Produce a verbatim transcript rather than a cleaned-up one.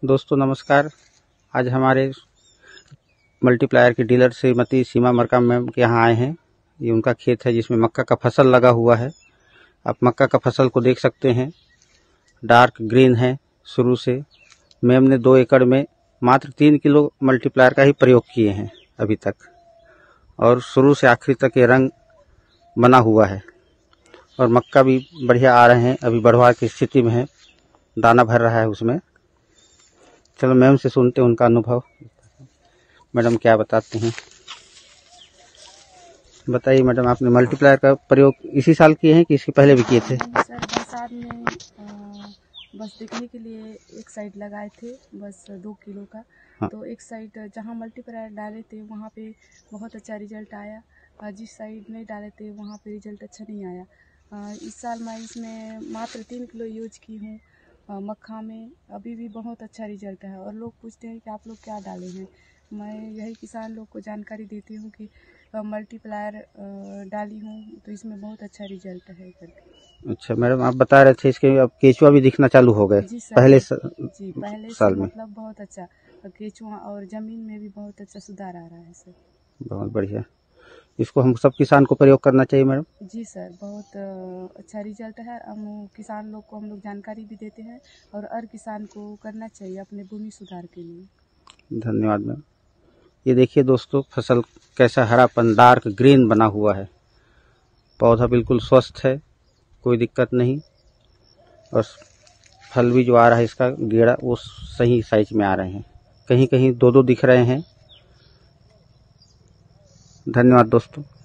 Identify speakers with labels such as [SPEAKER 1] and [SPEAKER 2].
[SPEAKER 1] दोस्तों नमस्कार। आज हमारे मल्टीप्लायर के डीलर श्रीमती सीमा मरकाम मैम के यहाँ आए हैं। ये उनका खेत है जिसमें मक्का का फसल लगा हुआ है। आप मक्का का फसल को देख सकते हैं, डार्क ग्रीन है शुरू से। मैम ने दो एकड़ में मात्र तीन किलो मल्टीप्लायर का ही प्रयोग किए हैं अभी तक, और शुरू से आखिरी तक ये रंग बना हुआ है और मक्का भी बढ़िया आ रहे हैं। अभी बढ़वा की स्थिति में है, दाना भर रहा है उसमें। चलो मैम से सुनते हैं उनका अनुभव। मैडम क्या बताते हैं, बताइए मैडम। आपने मल्टीप्लायर का प्रयोग इसी साल किए हैं कि इसके पहले भी किए थे?
[SPEAKER 2] सर बरसात में आ, बस देखने के लिए एक साइड लगाए थे, बस दो किलो का। हाँ। तो एक साइड जहाँ मल्टीप्लायर डाले थे वहाँ पे बहुत अच्छा रिजल्ट आया, और जिस साइड नहीं डाले थे वहाँ पे रिजल्ट अच्छा नहीं आया। आ, इस साल मैं इसमें मात्र तीन किलो यूज की हूँ मक्खा में, अभी भी बहुत अच्छा रिजल्ट है। और लोग पूछते हैं कि आप लोग क्या डाले हैं, मैं यही किसान लोग को जानकारी देती हूँ कि मल्टीप्लायर डाली हूँ तो इसमें बहुत अच्छा रिजल्ट है करके।
[SPEAKER 1] अच्छा मैडम, आप बता रहे थे इसके अब केचुआ भी दिखना चालू हो गए पहले स...
[SPEAKER 2] जी पहले
[SPEAKER 1] साल
[SPEAKER 2] से
[SPEAKER 1] में
[SPEAKER 2] मतलब बहुत अच्छा केचुआ और जमीन में भी बहुत अच्छा सुधार आ रहा है सर।
[SPEAKER 1] बहुत बढ़िया। इसको हम सब किसान को प्रयोग करना चाहिए मैडम?
[SPEAKER 2] जी सर, बहुत अच्छा रिजल्ट है। हम किसान लोग को हम लोग जानकारी भी देते हैं और हर किसान को करना चाहिए अपने भूमि सुधार के लिए।
[SPEAKER 1] धन्यवाद मैम। ये देखिए दोस्तों, फसल कैसा हरापन डार्क ग्रीन बना हुआ है। पौधा बिल्कुल स्वस्थ है, कोई दिक्कत नहीं, और फल भी जो आ रहा है इसका गेड़ा वो सही साइज में आ रहे हैं। कहीं कहीं दो दो दिख रहे हैं। धन्यवाद दोस्तों।